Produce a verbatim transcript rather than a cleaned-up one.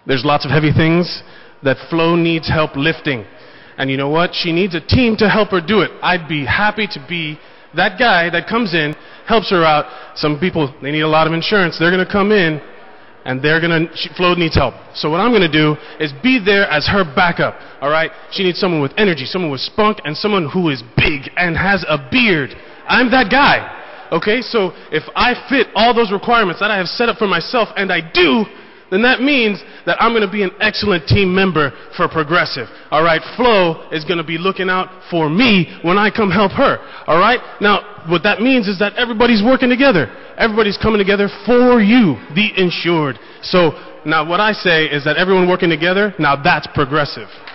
There's lots of heavy things that Flo needs help lifting. And you know what? She needs a team to help her do it. I'd be happy to be that guy that comes in, helps her out. Some people, they need a lot of insurance. They're going to come in, and they're going to, Flo needs help. So what I'm going to do is be there as her backup, all right? She needs someone with energy, someone with spunk, and someone who is big and has a beard. I'm that guy, okay? So if I fit all those requirements that I have set up for myself, and I do, then that means that I'm going to be an excellent team member for Progressive. All right, Flo is going to be looking out for me when I come help her. All right? Now, what that means is that everybody's working together. Everybody's coming together for you, the insured. So now what I say is that everyone working together, now that's Progressive.